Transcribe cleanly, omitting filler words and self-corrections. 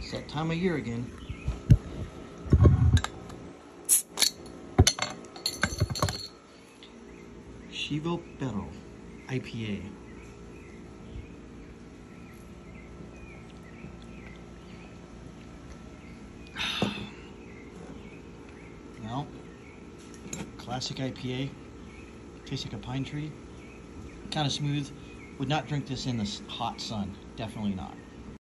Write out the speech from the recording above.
It's that time of year again. Chivaperro IPA. Well, classic IPA. Tastes like a pine tree. Kind of smooth. Would not drink this in the hot sun. Definitely not.